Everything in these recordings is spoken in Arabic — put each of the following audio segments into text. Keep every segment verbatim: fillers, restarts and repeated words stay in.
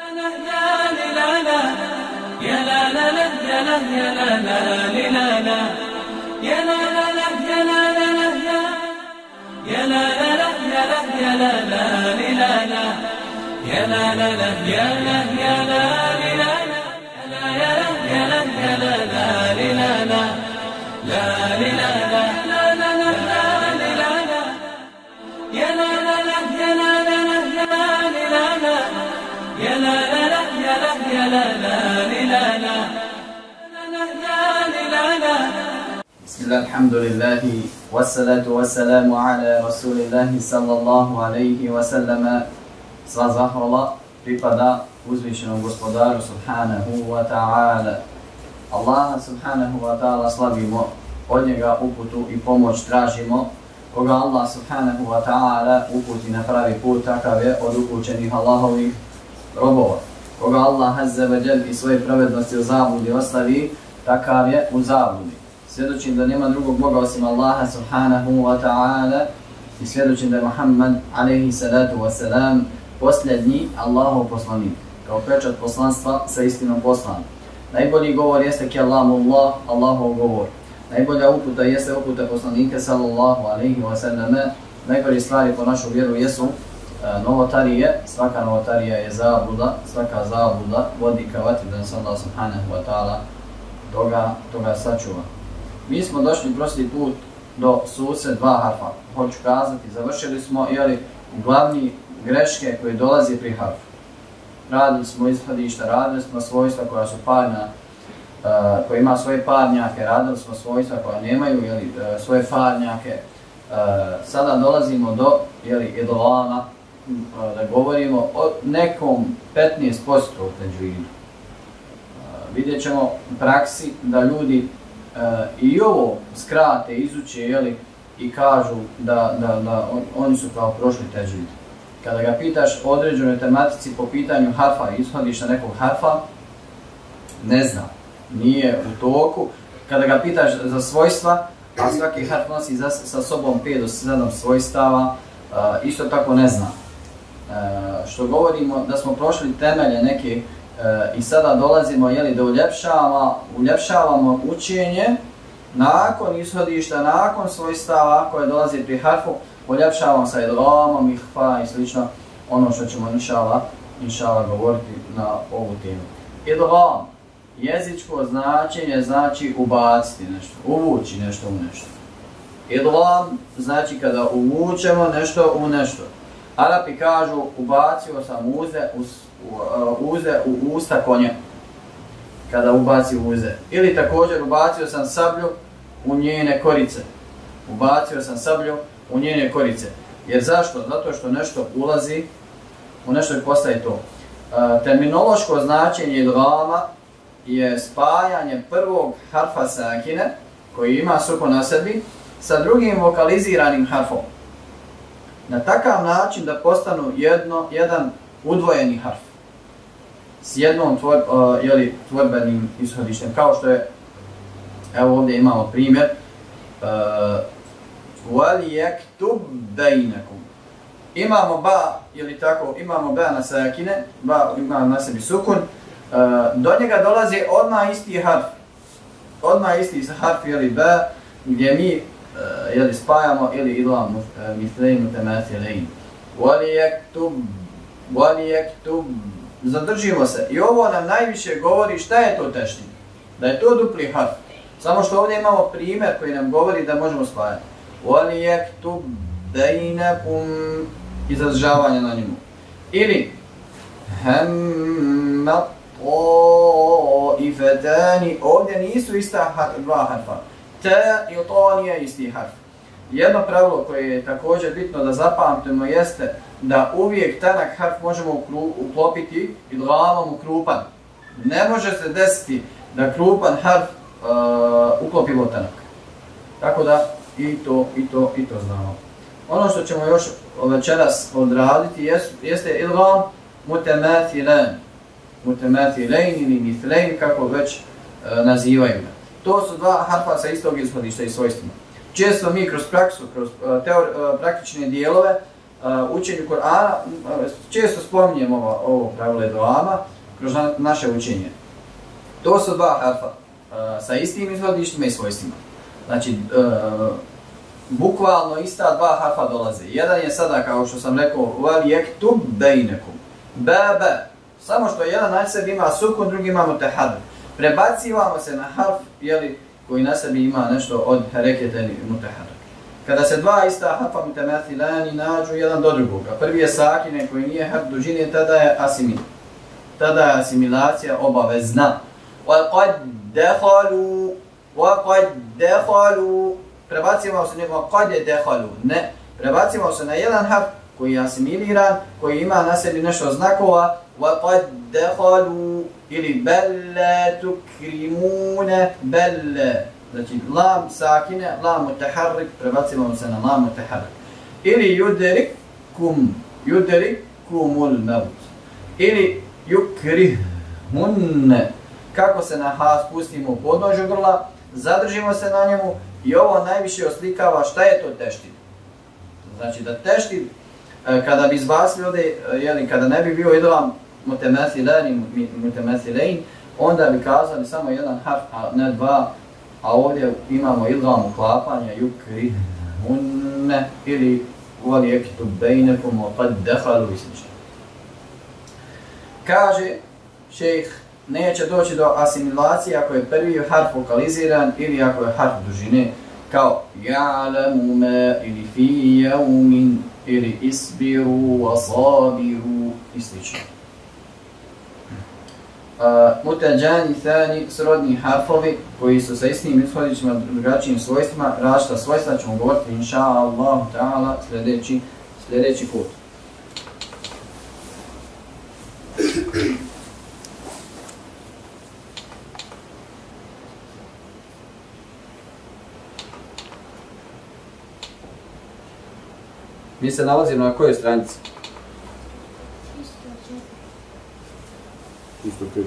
Bismillah, alhamdulillahi, wassalatu wassalamu ala rasulillahi sallallahu alaihi wasallama. Sva zahvala pripada uzvišenom gospodaru subhanahu wa ta'ala. Allaha subhanahu wa ta'ala slavimo, od njega uputu i pomoć tražimo. Koga Allah subhanahu wa ta'ala uputi na pravi put, takav je od upućenih Allahovih robova. Koga Allah azza wa jal i svoje pravednosti u zabludi ostavi, takav je u zabludi. Svjedočim da nema drugog Boga osim Allaha subhanahu wa ta'ala i svjedočim da je Muhammad alaihi salatu wasalam posljednji Allahov poslanik, kao pečat poslanstva sa istinom poslan. Najbolji govor jeste kelamullah, Allahov govor. Najbolja uputa jeste uputa poslanika sallallahu alaihi wasallam. Najbolje stvari po našu vjeru jesu uh, novotarije. Svaka novotarija je zabluda, svaka zabluda vodi ka vatri, da nas Allah subhanahu wa ta'ala toga, toga sačuva. Mi smo došli prošli put do suse dva harfa. Hoću kazati, završili smo jeli, glavni greške koje dolazi pri harfu. Radili smo ishodišta, radili smo svojstva koja su parna, uh, koja ima svoje parnjake, radili smo svojstva koja nemaju jeli, uh, svoje parnjake. Uh, sada dolazimo do jeli, idolana, uh, da govorimo o nekom petnaest posto u teđvidu. Uh, vidjet ćemo u praksi da ljudi Uh, i ovo skrate, izuče jeli, i kažu da, da, da on, oni su kao prošli teđvid. Kada ga pitaš o određenoj tematici po pitanju harfa i ishodišta nekog harfa, ne zna, nije u toku. Kada ga pitaš za svojstva, a svaki harf nosi za, sa sobom pet do sedam svojstava, uh, isto tako ne zna. Uh, što govorimo da smo prošli temelje neke E, i sada dolazimo jeli, da uljepšavamo, uljepšavamo učenje nakon ishodišta, nakon svojstava koje dolazi pri harfu, uljepšavamo sa idghamom, ihfa i slično, ono što ćemo inšala, inšala govoriti na ovu temu. Idgham, jezičko značenje znači ubaciti nešto, uvući nešto u nešto. Idgham znači kada uvučemo nešto u nešto. Arapi kažu ubacio sam uze u Uh, uze u usta konja, kada ubaci uze. Ili također ubacio sam sablju u njene korice. Ubacio sam sablju u njene korice. Jer zašto? Zato što nešto ulazi, u nešto i postaje to. Uh, terminološko značenje idghama je spajanje prvog harfa sakine, koji ima sukun na sebi, sa drugim vokaliziranim harfom. Na takav način da postanu jedno, jedan udvojeni harf. S jednom tvor, uh, jeli, tvorbenim ishodištem, kao što je, evo ovdje imamo primjer, وَلِيَكْتُبْ بَيْنَكُمْ. Imamo ba, ili tako, imamo ba na sakine, ba ima na sebi sukun, uh, do njega dolazi odmah isti harf, odmah isti harf, jeli ba, gdje mi uh, jeli, spajamo, ili idgham uh, mithlain mutamathilain. وَلِيَكْتُبْ وَلِيَكْتُبْ. Zadržimo se. I ovo nam najviše govori šta je to tešnje. Da je to dupli harf. Samo što ovdje imamo primjer koji nam govori da možemo spajati. وَلِيَكْتُبْ بَيْنَكُمْ i zadržavanje na njemu. Ili هَمَّ طَائِفَتَانِ. Ovdje nisu ista har, dva harfa. Ta i to nije isti harf. Jedno pravilo koje je također bitno da zapamtimo jeste da uvijek tanak harf možemo uklopiti idghamom u krupan. Ne može se desiti da krupan harf uh, uklopimo tanak. Tako da i to, i to, i to znamo. Ono što ćemo još večeras odraditi jest, jeste idgham mutamathilan. Mutamathilain ili mithlain, kako već uh, nazivaju. To su dva harfa sa istog ishodišta i svojstvima. Često mi kroz praksu, kroz uh, teor, uh, praktične dijelove uh, učenju Kur'ana, uh, često spominjemo ovo, ovo pravilo duama kroz na, naše učenje. To su dva harfa uh, sa istim izhodištima i svojstvima. Znači, uh, bukvalno ista dva harfa dolaze. Jedan je sada, kao što sam rekao, wal yaktub bejnekum. Ba, ba. Samo što jedan na sebi ima sukun, drugi ima mutaharrik. Prebacivamo se na harf, jeli, koji na sebi ima nešto od hareketa ili mutaharrik. Kada se dva ista harfa mutamathilani nađu jedan do drugoga, prvi je sakine koji nije harf dužine, tada je asimil. Tada je asimilacija obavezna. Wa qad dakhalu, wa qad dakhalu. Prebacimo se nego qad dakhalu. Ne, prebacimo se na jedan harf koji je asimiliran, koji ima na sebi nešto znakova. Wa qad dakhalu ili bel la tukrimuna bel. Znači, lam sakine, lam mutaharrik, prebacimo se na lam mutaharrik. Ili yudrikum, yudrikumul maut. Ili yukrihun. Kako se na ha spustimo u podnožju grla, zadržimo se na njemu i ovo najviše oslikava šta je to teštil. Znači da teštil, kada bi izbacili ovdje, jeli, kada ne bi bio idlam mutamathilain, onda bi kazali samo jedan harf, a ne dva. A ovdje imamo idgham uklapanja yukrihun ili wal yaktub bejnekum wa qad dakhalu i slično. Kaže šejh, neće doći do asimilacije ako je prvi harf vokaliziran ili ako je harf dužine, kao ya'lamu ma ili fi yawmin ili isbiru wa sabiru i slično. Uh, Mutajani thani, srodni harfovi koji su sa istim ishodićima, drugačijim svojstvima, različita svojstva ćemo govoriti inša Allah ta'ala sljedeći, sljedeći put. Mi se nalazimo na kojoj stranici? tristo pet.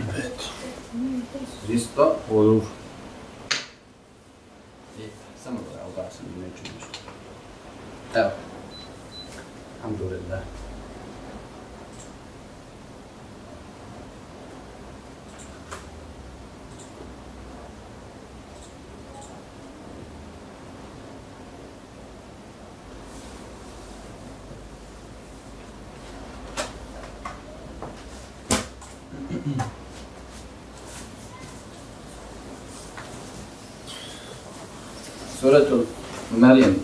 tristo. Ovo je dobro. Samo da ja ugasim i neću ništa. Evo. Alhamdulillah. Suratul Marijem.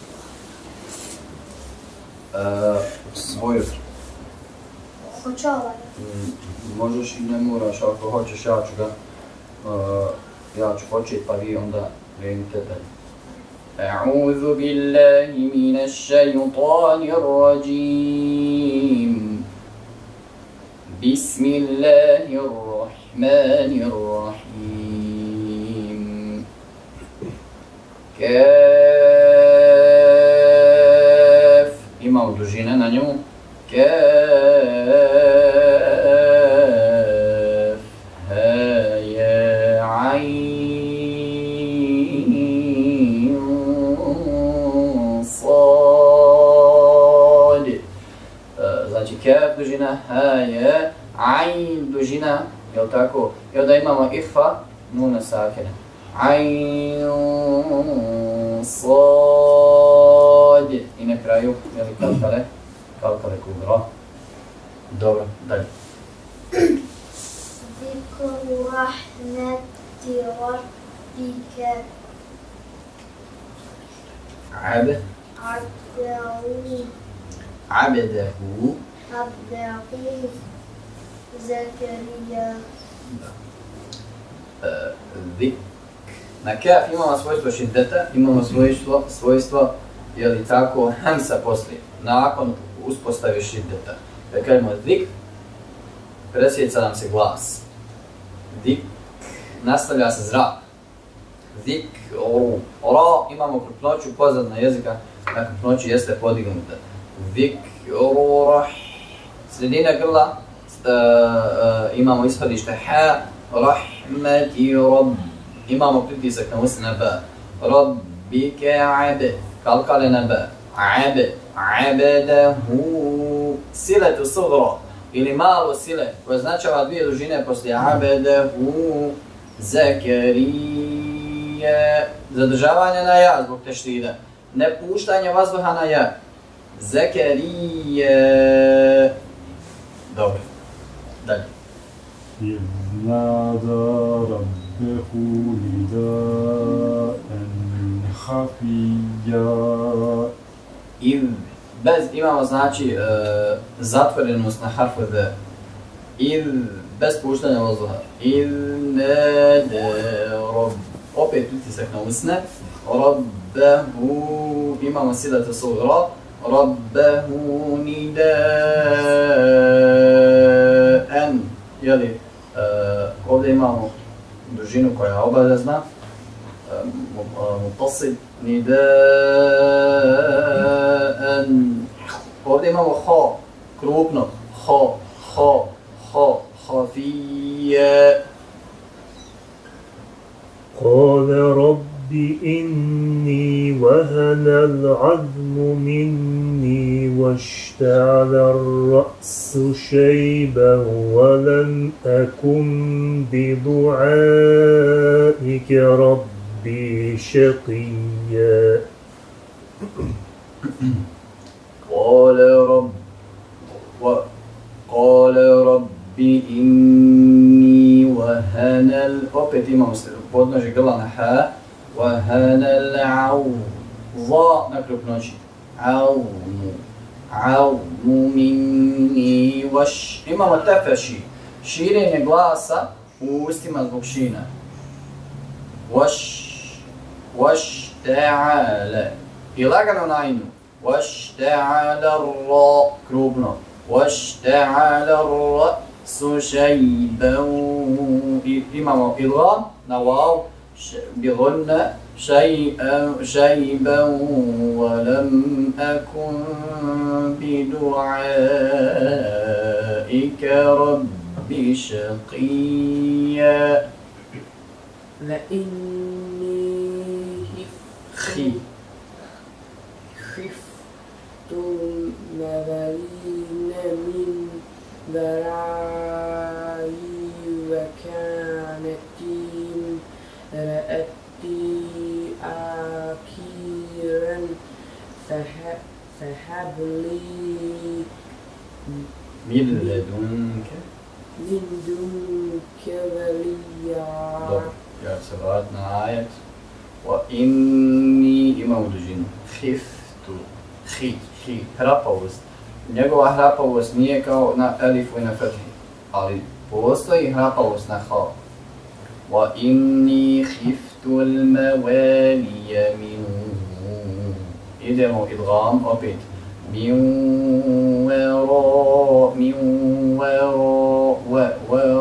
Svoj jutro. Hoće ovaj? Možeš i ne moraš, ako hoćeš ja ću ga, uh, ja ću početi pa vi onda krenite dalje. A'udhu billahi minash shaytanir rajim. Bismillahirrahmanirrahim. Kaf. Imamo dužine na njemu. Kaf. Kaf dužina, ha je, ain dužina, jel tako? I onda imamo ihfa, nuna sakina. Ain, sad. I na kraju, jel kalkale? Kalkale kubro. Dobro, dalje. Zikru rahmeti rabbike. Abd. Abdahu. Abdahu. Abdahu. Zakarija. Zik. Na kaf imamo svojstvo šiddeta, imamo svojstvo, svojstvo, jeli tako, hamsa poslije, nakon uspostave šiddeta. Kad kažemo zik, presjeca nam se glas. Zik, nastavlja se zrak. Zik, o, ra, imamo krupnoću pozadna jezika, na krupnoću jeste podignuta. Zik, o, rah, sredina grla, uh, uh, imamo ishodište ha, rahmeti, rob, imamo pritisak na usne na ba. Rabbike abd, kalkale na ba. Ab, abedahu. Siletu sugra ili malo sile koje označava dvije dužine poslije abedahu. Zakarije. Zadržavanje na ja zbog teštida. Ne puštanje vazduha na ja. Zakarije. Dobro. Dalje. إذ نادى ربه نداء خفيا. إذ bez imamo znači uh, zatvorenost na harfu d. إذ bez puštanja vazduha. إذ نادى رب. Opet utisak na usne. Rabbehu. Imamo silata sugra. Rabbehu nidaan. Jeli, uh, ovdje imamo dužinu koja je obavezna. Mutasil. Nidaan. Ovdje imamo ho. Krupno. Ho. Ho. Ho. Hafije. قال رب إني وهن العظم مني واشتعل الرأس شيبا ولم أكن بدعائك ربي شقيا. قال رب قال رب إني وهن ال opet imamo podnožje grla na ha. وهن العظم na krupnoći. عظم عظم مني وش. Imamo tefeši, širenje glasa u ustima zbog šina. وش واشتعل i lagano na inu. واشتعل الراء krupno. واشتعل الرأس شيبا. Imamo idgham na waw بغنة شيئا شيبا ولم أكن بدعائك رب شقيا. لإني خي خفت الموالين من ذرعي وكانت رأتي آكيرا فهب لي من لدنك من دونك وليا. Ja se vrat na ajet. وإني imamo dužinu. Khiftu. Hi, hi, hrapavost. Njegova hrapavost nije kao na elifu i na fethi, ali postoji hrapavost na ha. وإني خفت الموالي من idemo idgham opet min wara min wara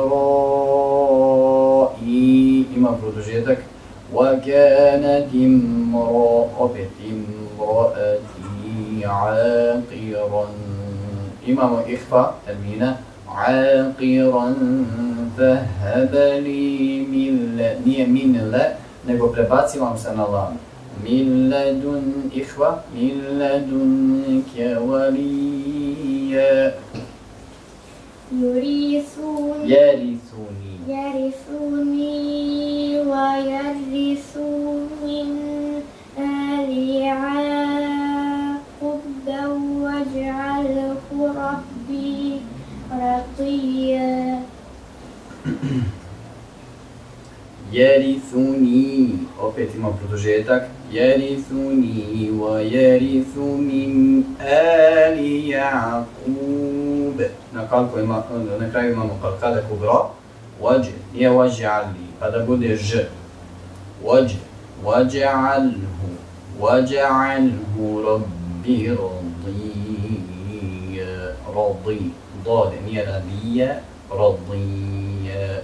wara i ima produžetak wa kanat imra opet imraati aqiran imamo ikhfa tamina aqiran فهب لي من لا nije min la nego prebacivamo se na lam min ladun ikhwa min ladunka waliya يرثني yarithuni يرثني ويرث من آل يعقوب واجعله ربي رضيا. Yarithuni, opet imam produžetak. Yarithuni wa yarithu min ali Yaqub. Na kalku ima, na kraju imamo kalkada kubra. Waj, nije waj'alli, pa da bude ž. Waj, waj'alhu, waj'alhu rabbi radiya. Radi, dode, nije radija, radiya.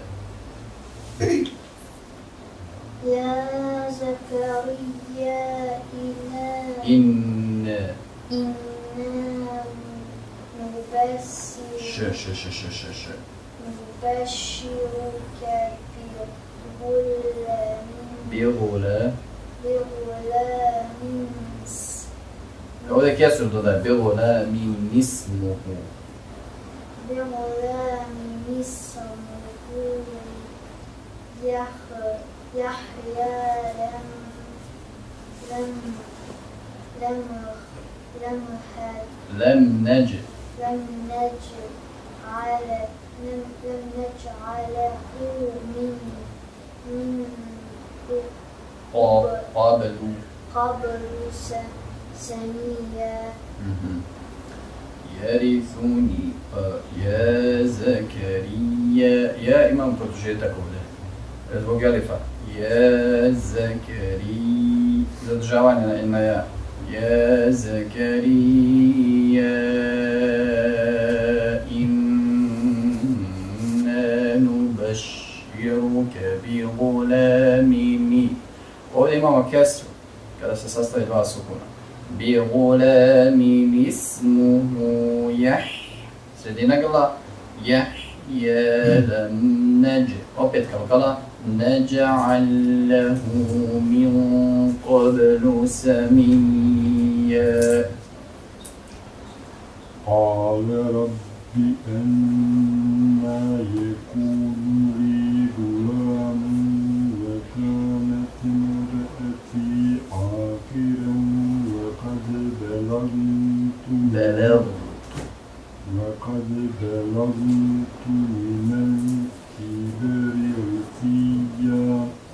يا زكريا إنا إن إنا نبشر ش ش ش ش ش ش نبشرك بغلام بغلا بغلام س- Ovdje kesur dodaj, بغلام اسمه. بغلام اسمه يح- يحيى لم لم لم لم ه- لم نجد لم نجعل لم لم نجعله من من قابل. قبل س- سميا. مهم. يرثني آه، يا زكريا يا إمام produžetak ovdje zbog alifa يا زكريا zadržavanje na, na ja يا زكريا إنا نبشرك بغلام. Ovdje imamo kesru kada se sastavi dva sukuna. بغلام اسمه يح sredina grla يحيى لم نج opet kalkala نجعل له من قبل سميا. قال رب أنى يكون لي غلام وكانت امرأتي عاقرا وقد بلغت بلغ وقد بلغت من الكبر عتيا.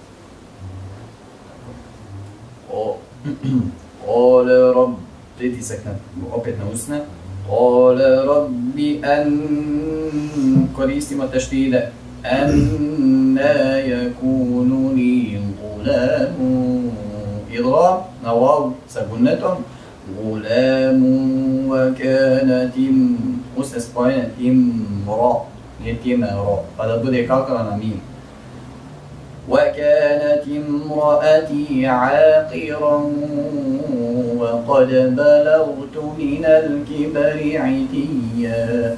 قال رب تيتي سكنت opet na usne. قال رب أن koristimo teštide أنا يكون لي غلام إضراب نواو سكنتم غلام وكانت usne spojene imra nije time ro pa da bude kalkala na mim. وكانت امرأتي عاقرا وقد بلغت من الكبر عتيا.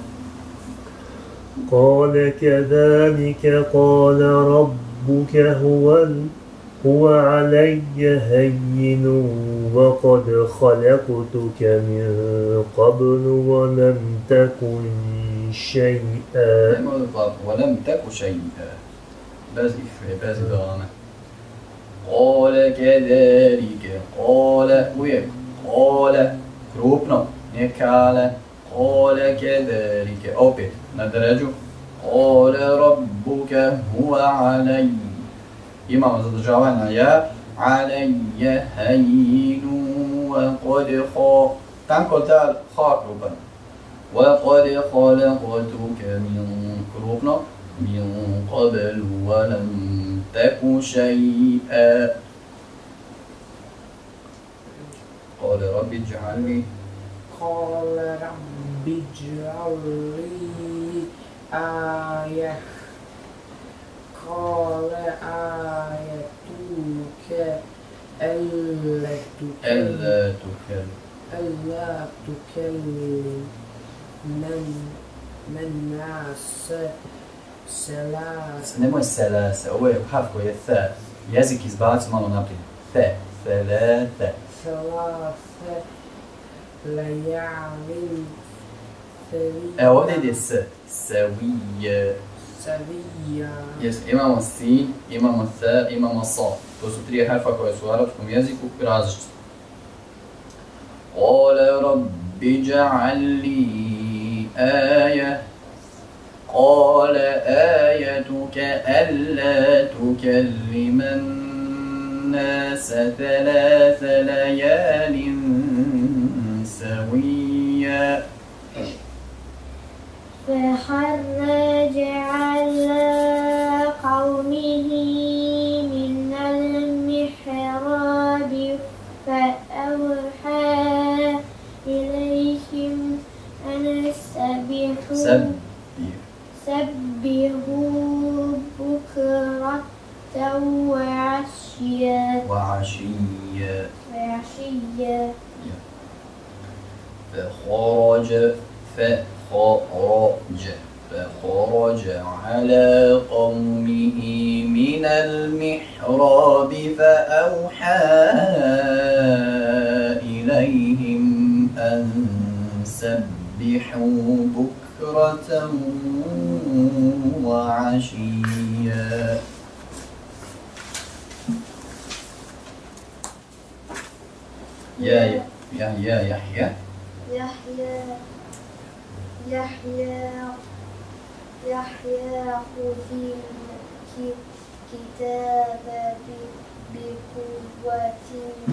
قال كذلك قال ربك هو ال- هو علي هين وقد خلقتك من قبل ولم تكن شيئا. ولم تك شيئا bez ihve, bez dana. قال كذلك قال uvijek قال krupno, nije kale. قال كذلك opet na deređu. قال ربك هو علي imamo zadržavanje na ja. علي هين وقد خا tanko ta ha krupan. وقد خلقتك من krupno من قبل ولم تك شيئا. قال رب اجعل لي قال رب اجعل لي آية. قال آيتك ألا تكلم ألا تكلم ألا تكلم من الناس ثلاث nemoj selase, ovo je harf koji je the, jezik izbaci malo naprijed, the, selete. ثلاث ليال E ovdje ide s, sevije, سويا. yes, imamo sin, imamo the, imamo sa, to su tri harfa koje su u arapskom jeziku različite. قال رب اجعل لي آية. قال آيتك ألا تكلم الناس ثلاث ليال سويا. فخرج على قومه من المحراب فأوحى إليهم أن سبحوا سبح سبحوا بكرة وعشيا وعشيا. وعشيا. فخرج فخرج فخرج على قومه من المحراب فأوحى إليهم أن سبحوا بكرة وعشيا. يا يا يا يحيى يحيى يحيى يحيى خذ الكتاب بقوة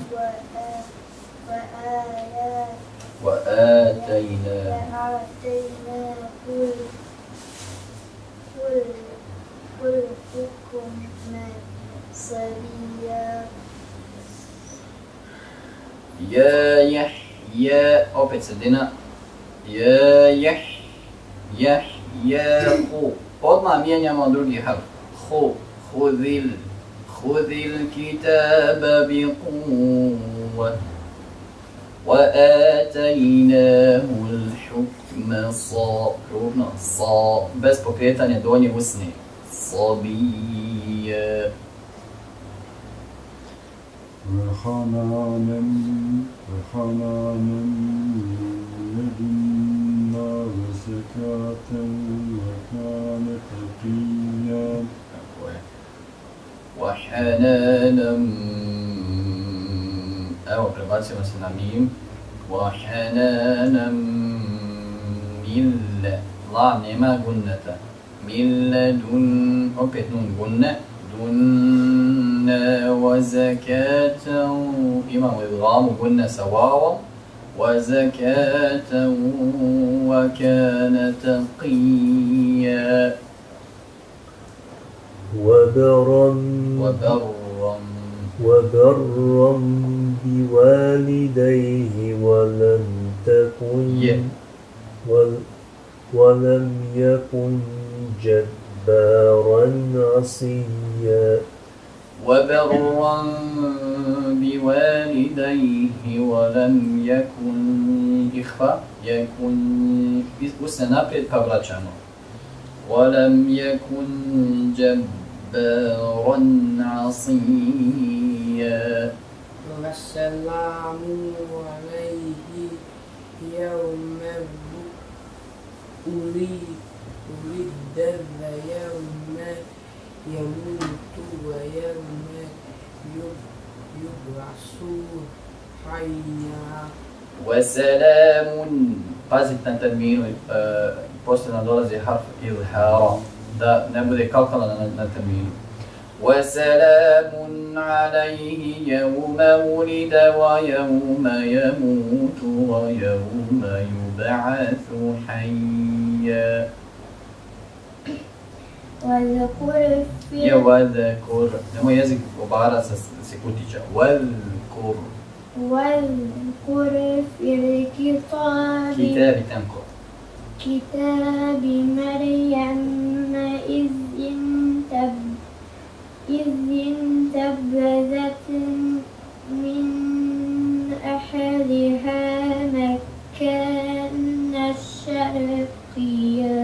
وآيات وآتينا وآتينا كل كل كل حكما صبيا. يا يحيى opet sredina يا يح يحيى خو odmah mijenjamo drugi harf خو خذ خذ الكتاب بقوة وآتيناه الحكم صا صا bez pokretanja donje usne صبيا. وحنانا وحنانا من لدنا وزكاة وكان تقيا. وحنانا evo prebacimo se na mim وحنانا من la nema gunneta min ledun opet nun gunne dunna وزكاة imamo idgamu gunne sa wavom وزكاة وكان تقيا. وبرا وبرا وبرا بوالديه ولم تكن Yeah. ول- ولم يكن جبارا عصيا. وبرا بوالديه ولم يكن إخفاء يكن usne naprijed pa vraćamo ولم يكن جبارا عصيا. والسلام عليه يوم ولد ولد ويوم يموت ويوم يبعث حيا. وسلام pazite na terminu, e, poslije nam dolazi harf izhara, da ne bude kalkala na, na terminu. وسلام عليه يوم ولد ويوم يموت ويوم يبعث حيا. واذكر في Je وذكر, nemoj jezik obara sa sekutića, وذكر واذكر في الكتاب kitabi tanko. كتاب مريم إذ انتب إذ انتبذت من أهلها مكانا شرقيا.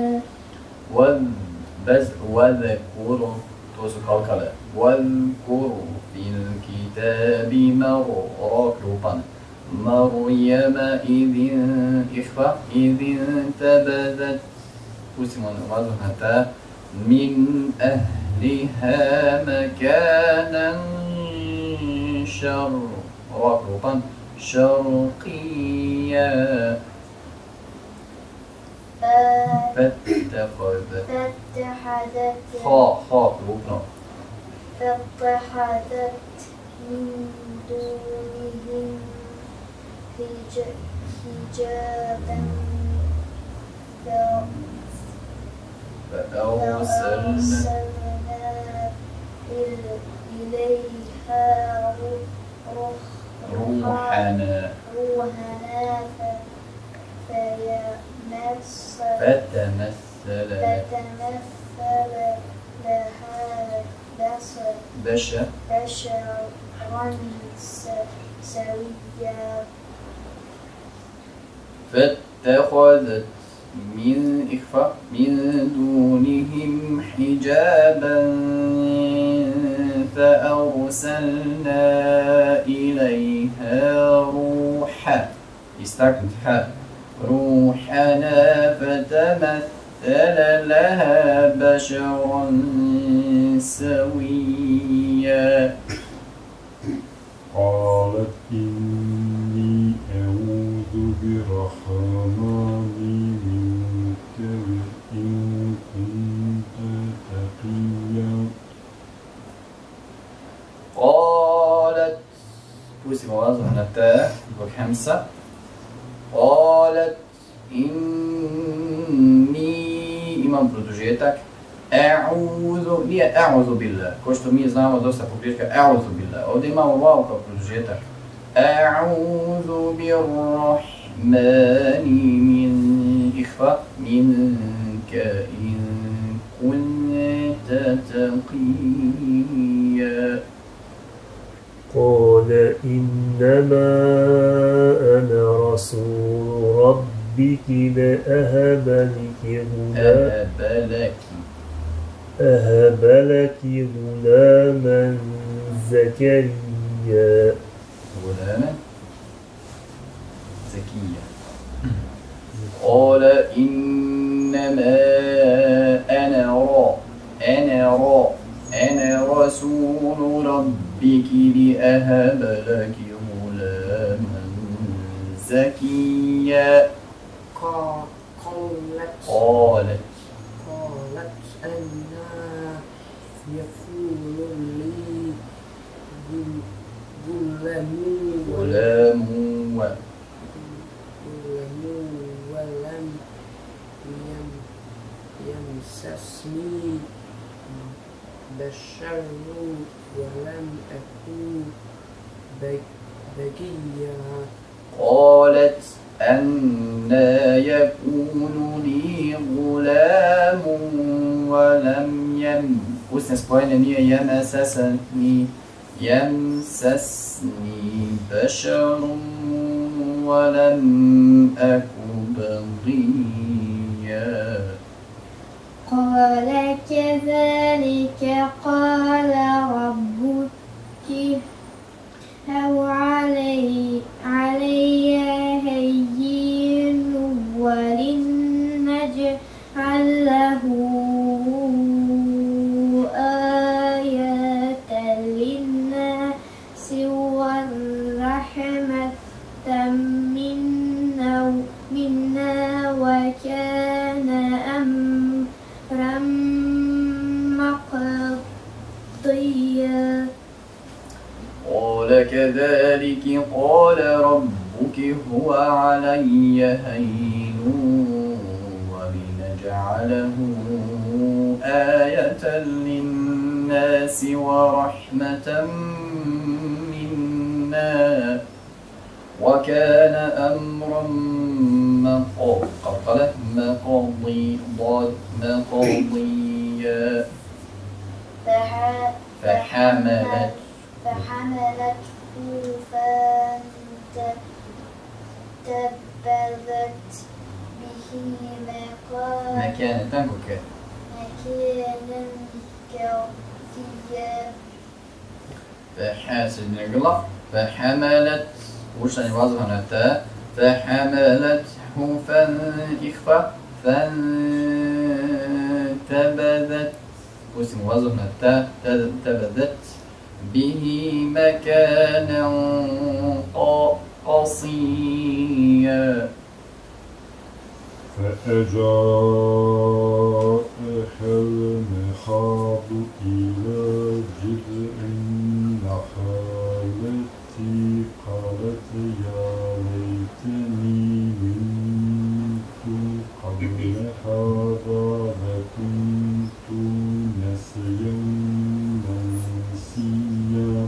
وبز وذكر to su kalkale. وذكر في الكتاب مرة مريم إذ إخفى إذ انتبذت pustimo razumata min أهلها مكانا شرقا شرقيا. فاتخذت فاتخذت خا خا ركنا فاتخذت من دونهم حج- حجابا فأرسلنا فأرسلنا إل- إليها روح- روحنا روحنا ف- فيمس فتمثل فتمثل لها بشر بشر بشرا س- سويا. فاتخذت من إخفاء من دونهم حجابا فأرسلنا إليها روحا istaknuti ha. روحنا فتمثل لها بشرا سويا قالت إني أعوذ برحمن منك إن كنت تقيا قالت pustimo vazduh na te zbog hemsa قالت إني imam produžetak A'udhu, nije a'udhu billah, ko što mi znamo dosta pogriješka, a'udhu billah. Ovdje imamo vav kao produžetak. A'udhu birrahmani min ihfa minka in kunta taqiyya. قال إنما أنا رسول ربك لأهب لك غلاما أهب لك أهب لك غلاما زكريا غلاما زكيا. قال إنما أنا را أنا را أنا رسول ربك لأهب لك غلاما زكيا. قالت قالت قالت أنا يكون لي غلام غلام و غلام ولم يم- يمسسني بشر ولم أكن بك- بغيا. قالت أنى يكون لي غلام ولم يم أسن سبوين نية يمسسني يمسسني بشر ولم أك بغيا. قال كذلك قال ربك هو علي علي هين ولنجعل له آية للناس ورحمة منا منا وكان أمرا مقضيا. قال كذلك قال ربك هو علي هين ولنجعله آية للناس ورحمة منا وكان أمرا مقضيا مقضي ضاد مقضيا. فح- فحملت فحملته فانتبذت به مكان مكانة تنكك مكانا قصيا. فحاسد نقلق فحملت وش يعني واضح هنا التاء فحملته فانإخفى فانتبذت واسم واضح هنا التاء تبذت به مكانا قصيا. فأجاءها المخاض إلى جذع النخلة قالت يا ليتني مت قبل هذا لكنت نسيا منسيا.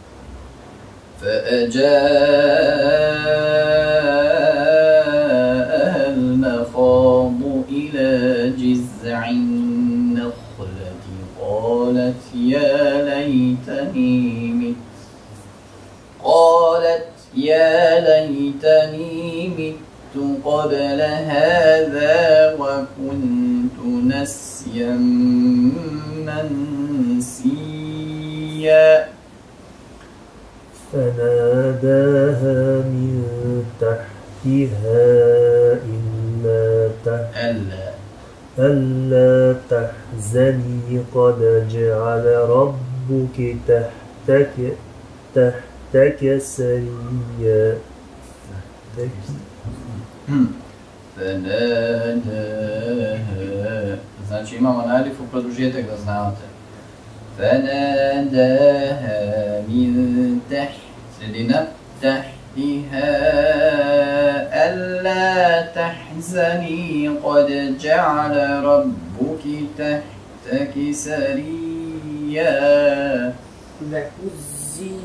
فأجاءها المخاض إلى جذع النخلة قالت يا ليتني مت قالت يا ليتني مت قبل هذا وكنت نسيا منسيا. فناداها من تحتها تحتها إلا تحت ألا ألا تحزني قد جعل ربك تحتك تحتك سريا. فناداها. Znači imamo na alifu produžetak da znate. فناداها من تحت سيدنا تحتها ألا تحزني قد جعل ربك تحتك سريا. وهزي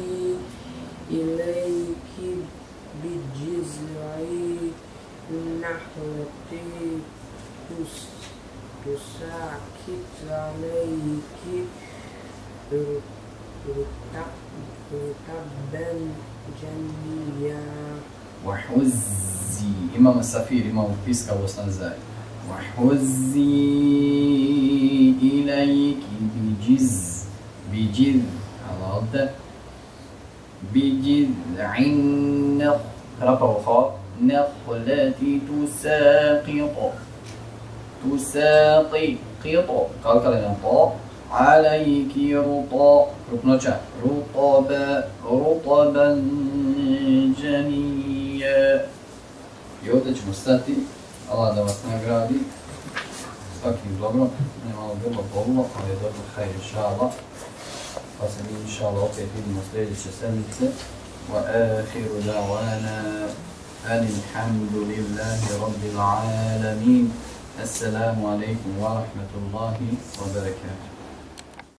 إليك بجذع النخلة تساقط عليك رطبا جنيا. وحزي إمام السفير إمام بيسكا وسنزاي. وحزي إليك بجز بجذ على بجذع النخل ربا وخاء نخلة تساقط تساقط قال كلمة طاء عليك رطا رطنشا رطبا رطبا جنيا. I ovdje ćemo stati. Allah da vas nagradi svakim dobrom. Nema malo grbo bolilo, ali je dobro, hajde, inša Allah. Pa se mi inša Allah opet vidimo sljedeće sedmice. Wa akhiru da'wana alhamdulillahi rabbil alamin. Assalamu alaikum wa rahmatullahi wa barakatuh.